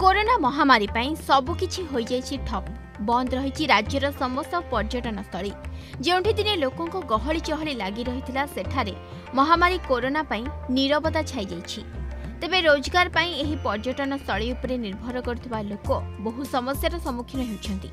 Corona महामारी पाई सबुकिछि होई जाइछि ठप। बंद रही राज्यर समस्त पर्यटन स्थली जोठी दिने लोकों गहली चहली लगी रही सेठारे महामारी कोरोना पाई नीरवता छाई जाइछि। तेबे रोजगार पाई एही पर्यटन स्थली उपरे निर्भर करथुवा लोक बहु समस्यार सम्मुखीन होउछन्ति।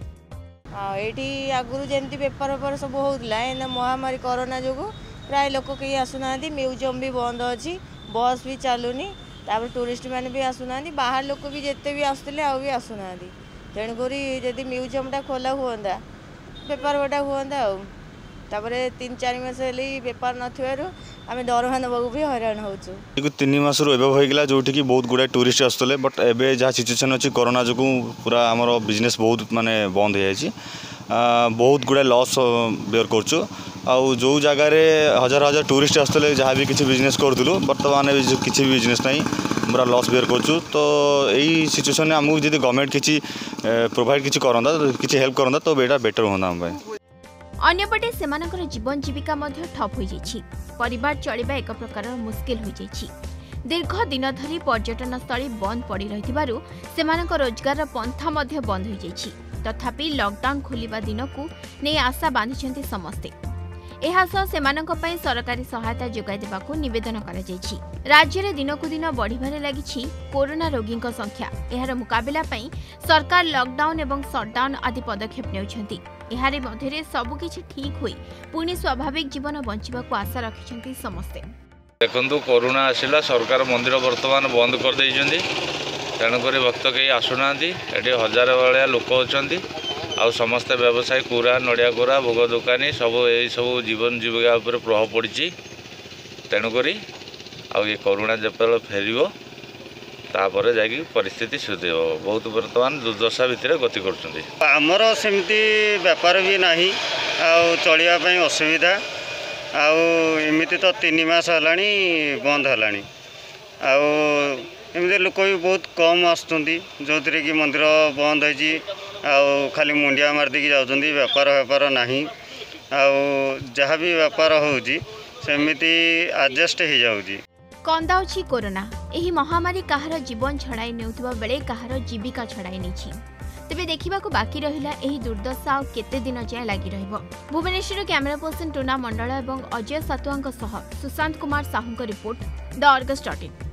एठी आगुरु जेमती पेपर पेपर सब होउतला एना महामारी कोरोना जोगु प्राय लोक केही आसुनांती, म्यूजियम भी बंद अछि, बस भी चालुनी, तापर टूरिस्ट मैंने भी आसुना, बाहर लोक भी जिते भी आसुले आ भी आसुना। तेणुक जदि म्यूजियमटा खोला हुआ बेपार गोटा हुआ तापर 3-4 मास बेपार नाम दरमाहा नवाक भी हैरान हो 3 मास होगा जो बहुत गुड़ा टूरिस्ट आसुले बट एबे जहाँ सिचुएसन अच्छी कोरोना जो पूरा आमर बिजनेस बहुत माने बंद हो जाए, बहुत गुड़ा लॉस बेयर करचु। आउ जो जगार हजार हजार टूरिस्ट आसुले जहाँ भी किसी बिजनेस करूँ बर्तमान किसी बिजनेस ना पूरा लॉस बेयर करचु। तो यही सिचुएसन में आमको जब गवर्नमेंट किसी प्रोवाइड किसी करंदा किसी हेल्प करंदा तो बेटा बेटर होना हम भाई। अन्यपटे सेमानकर जीवन जीविका मध्य ठप हो जाइछि। परिवार चलिबा एक प्रकार मुश्किल हो जाइछि। दीर्घ दिन धरी पर्यटन स्थली बंद पड़ी रहिथिबारु सेमानकर रोजगार पंथा मध्य बंद हो जाइछि। तथापि लॉकडाउन खोलिबा दिनकु नै आशा बांधिछन्ति समस्ते। एहासह सेमानक पई सरकारी सहायता जोगाई देबाकू निवेदन करा जाइछि। राज्य में दिनकू दिन बढ़िबारे लागिछि कोरोना रोगीक संख्या। एहार मुकाबिला पई सरकार लॉकडाउन एवं शटडाउन आदि पदक्षेप नेउछन्ति। एहारे मध्यरे सबुकिछि ठीक होई पुणी स्वाभाविक जीवन बंचिबाकू आशा रखिछन्ति समस्ते। देखंतु कोरोना आसिला सरकार मंदिर वर्तमान बंद कर देइछन्ति, तेणुक भक्त कहीं आसुनांती। एठी हजार भाया लोक अछन्ति आ समस्त व्यवसाय कुरा नड़िया कुरा भोग दुकानी सब यही सब जीवन जीविका उपर प्रभाव पड़ी। तेणुक ये कोरोना जब फेर तापर जा परिस्थिति सुधर बहुत बर्तमान दुर्दशा भितर गति कर सेमती व्यापार भी ना चलवाई असुविधा आमती तो 3 मास है बंद है आमती लोक भी बहुत कम आसुँच जो थी कि मंदिर बंद हो खाली मुंडिया मारदी जाऊँगी व्यापार व्यापार ना जहाँ भी व्यापार होमती आडजस्ट हो जाऊँगी। कंदाउछि कोरोना। एही महामारी काहार जीवन छड़ाई नेउथबा बेले काहार जीविका छड़ाई नेछि। तेबे देखिबाकू बाकी रहिला एही दुर्दशा आ केते दिन जाय लागि रहइबो। भुवनेश्वर कैमरा पर्सन टूना मंडल एवं अजय सातुआंक सह सुशांत कुमार साहूंक रिपोर्ट द अर्गस.in।